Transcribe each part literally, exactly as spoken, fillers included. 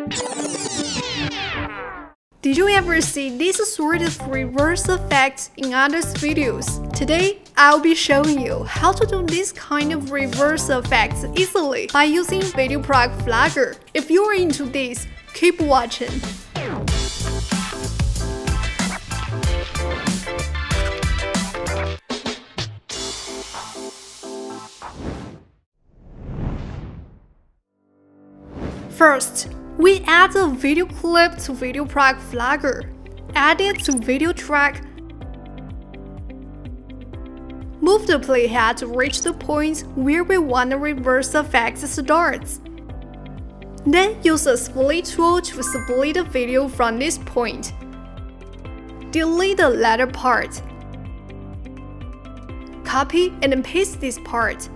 Did you ever see this sort of reverse effect in others' videos? Today, I'll be showing you how to do this kind of reverse effects easily by using VideoProc Vlogger. If you're into this, keep watching. First, we add a video clip to VideoProc Vlogger. Add it to video track. Move the playhead to reach the point where we want the reverse effect starts. Then use a split tool to split the video from this point. Delete the latter part. Copy and paste this part.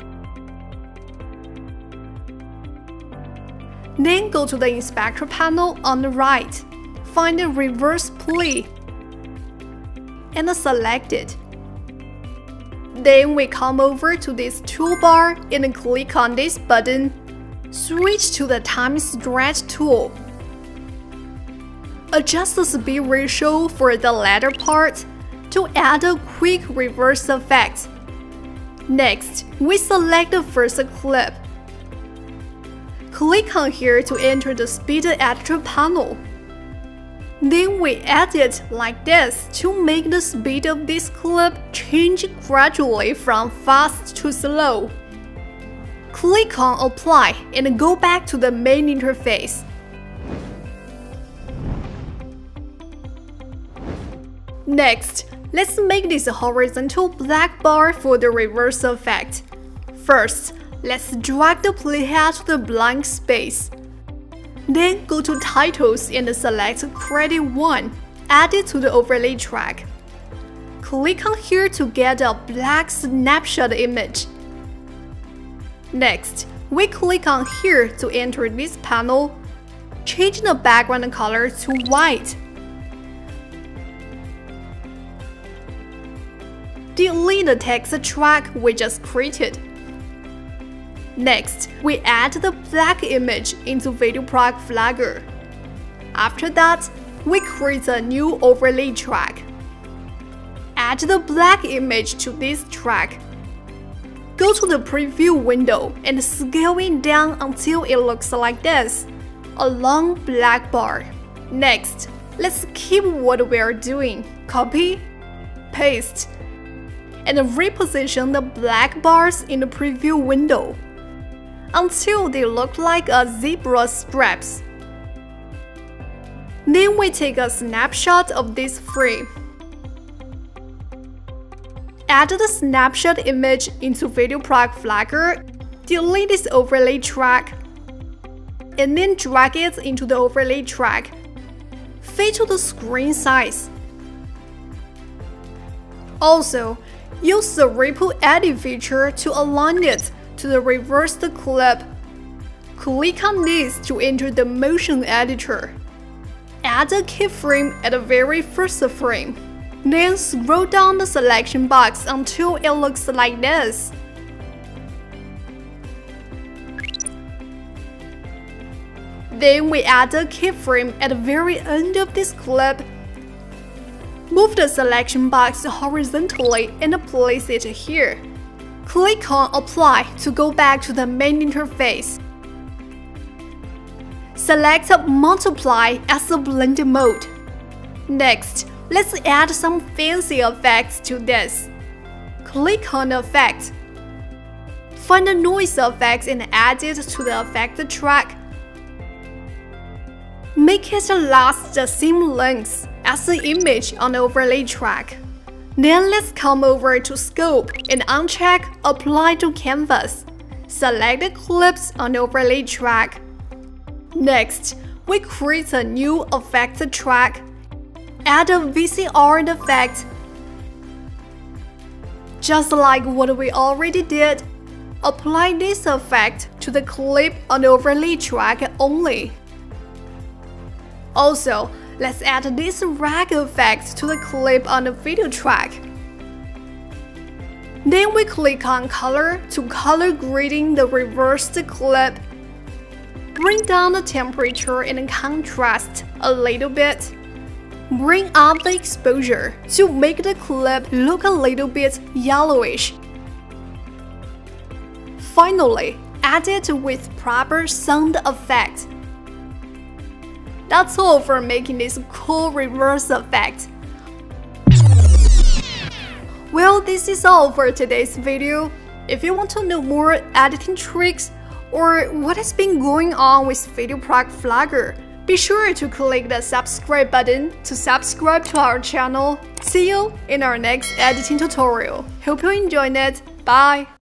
Then go to the inspector panel on the right, find the reverse play, and select it. Then we come over to this toolbar and click on this button. Switch to the time stretch tool. Adjust the speed ratio for the latter part to add a quick reverse effect. Next, we select the first clip. Click on here to enter the speed editor panel. Then we add it like this to make the speed of this clip change gradually from fast to slow. Click on Apply and go back to the main interface. Next, let's make this horizontal black bar for the reverse effect. First, let's drag the playhead to the blank space. Then go to Titles and select Credit one. Add it to the overlay track. Click on here to get a black snapshot image. Next, we click on here to enter this panel. Change the background color to white. Delete the text track we just created. Next, we add the black image into VideoProc Vlogger. After that, we create a new overlay track. Add the black image to this track. Go to the preview window and scale it down until it looks like this, a long black bar. Next, let's keep what we are doing. Copy, paste, and reposition the black bars in the preview window until they look like a zebra straps. Then we take a snapshot of this frame. Add the snapshot image into VideoProc Vlogger, delete this overlay track, and then drag it into the overlay track. Fit to the screen size. Also, use the Ripple Edit feature to align it to the reversed clip. Click on this to enter the motion editor. Add a keyframe at the very first frame. Then scroll down the selection box until it looks like this. Then we add a keyframe at the very end of this clip. Move the selection box horizontally and place it here. Click on Apply to go back to the main interface. Select Multiply as the blend mode. Next, let's add some fancy effects to this. Click on Effect. Find the noise effect and add it to the effect track. Make it last the same length as the image on the overlay track. Then let's come over to Scope and uncheck Apply to Canvas. Select the clips on the overlay track. Next, we create a new effect track. Add a V C R effect. Just like what we already did, apply this effect to the clip on the overlay track only. Also, let's add this rag effect to the clip on the video track. Then we click on Color to color grading the reversed clip. Bring down the temperature and contrast a little bit. Bring up the exposure to make the clip look a little bit yellowish. Finally, add it with proper sound effect. That's all for making this cool reverse effect. Well, this is all for today's video. If you want to know more editing tricks or what has been going on with VideoProc Vlogger, be sure to click the subscribe button to subscribe to our channel. See you in our next editing tutorial. Hope you enjoyed it. Bye!